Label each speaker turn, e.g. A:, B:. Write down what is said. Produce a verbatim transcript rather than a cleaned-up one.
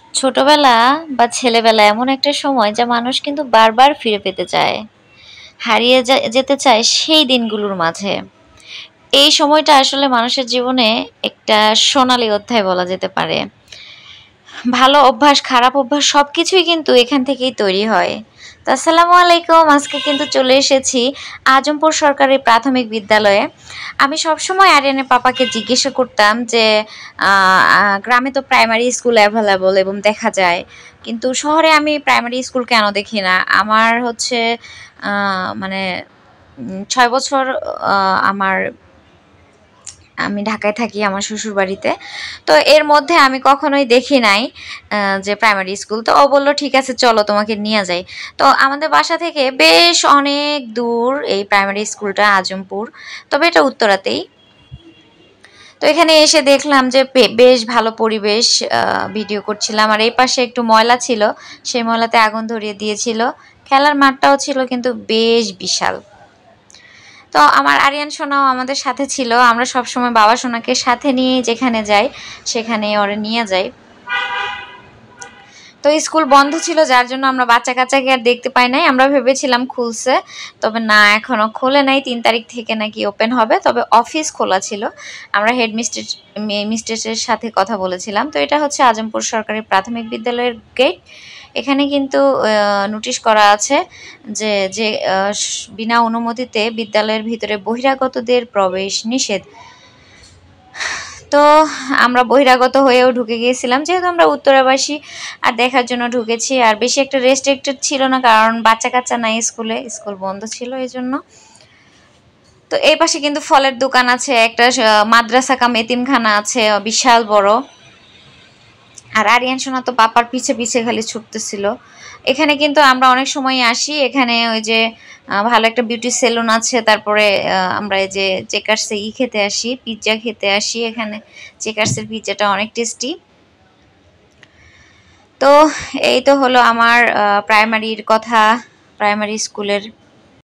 A: ছোটবেলা বা ছেলেবেলা এমন একটা সময় যা মানুষ কিন্তু বারবার ফিরে পেতে চায়, হারিয়ে যা- যেতে চায় সেই দিনগুলোর মাঝে। এই সময়টা আসলে মানুষের জীবনে একটা সোনালী অধ্যায় বলা যেতে পারে। ভালো অভ্যাস, খারাপ অভ্যাস সবকিছুই কিন্তু এখান থেকেই তৈরি হয়। তো আসসালামু আলাইকুম, আজকে কিন্তু চলে এসেছি আজমপুর সরকারি প্রাথমিক বিদ্যালয়ে। আমি সবসময় আরিয়ানের পাপাকে জিজ্ঞাসা করতাম যে আহ, আহ, গ্রামে তো প্রাইমারি স্কুল অ্যাভেলেবল এবং দেখা যায়, কিন্তু শহরে আমি প্রাইমারি স্কুল কেন দেখি না। আমার হচ্ছে আহ, মানে উম, ছয় বছর আহ, আমার আমি ঢাকায় থাকি আমার শ্বশুর বাড়িতে। তো এর মধ্যে আমি কখনোই দেখি নাই আহ, যে প্রাইমারি স্কুল। তো ও বললো ঠিক আছে চলো তোমাকে নিয়ে যাই। তো আমাদের বাসা থেকে বেশ অনেক দূর এই প্রাইমারি স্কুলটা, আজমপুর, তবে এটা উত্তরাতেই। তো এখানে এসে দেখলাম যে বে- বেশ ভালো পরিবেশ। আহ, ভিডিও করছিলাম আর এই পাশে একটু ময়লা ছিল, সেই ময়লাতে আগুন ধরিয়ে দিয়েছিল। খেলার মাঠটাও ছিল কিন্তু বেশ বিশাল। তো আমার আরিয়ান সোনাও আমাদের সাথে ছিল। আমরা সবসময় বাবা সোনাকে সাথে নিয়ে যেখানে যাই সেখানে ওরে নিয়ে যাই। তো স্কুল বন্ধ ছিল যার জন্য আমরা বাচ্চা কাচ্চাকে আর দেখতে পাই নাই। আমরা ভেবেছিলাম খুলছে, তবে না, এখনো খোলে নাই। তিন তারিখ থেকে নাকি ওপেন হবে, তবে অফিস খোলা ছিল। আমরা হেড মিস্ট্রেস মিস্ট্রেসের সাথে কথা বলেছিলাম। তো এটা হচ্ছে আজমপুর সরকারি প্রাথমিক বিদ্যালয়ের গেট। এখানে কিন্তু নোটিশ করা আছে যে যে আহ, বিনা অনুমতিতে বিদ্যালয়ের ভিতরে বহিরাগতদের প্রবেশ নিষেধ। তো আমরা বহিরাগত হয়েও ঢুকে গিয়েছিলাম, যেহেতু আমরা উত্তরাবাসী, আর দেখার জন্য ঢুকেছি। আর বেশি একটা রেস্ট্রিক্টেড ছিল না, কারণ বাচ্চা কাচ্চা নাই স্কুলে, স্কুল বন্ধ ছিল এই জন্য। তো এই পাশে কিন্তু ফলের দোকান আছে, একটা আহ, মাদ্রাসা কাম এতিমখানা আছে বিশাল বড়। আর আরিয়ান সোনা তো পাপার পিছে পিছে খালি ছুটতেছিল। এখানে কিন্তু আমরা অনেক সময় আসি, এখানে ওই যে আহ, ভালো একটা বিউটি সেলুন আছে। তারপরে আহ, আমরা এই যে চেকার্সে ই খেতে আসি, পিৎজা খেতে আসি। এখানে চেকার্সের পিৎজাটা অনেক টেস্টি। তো এই তো হলো আমার প্রাইমারির কথা, প্রাইমারি স্কুলের।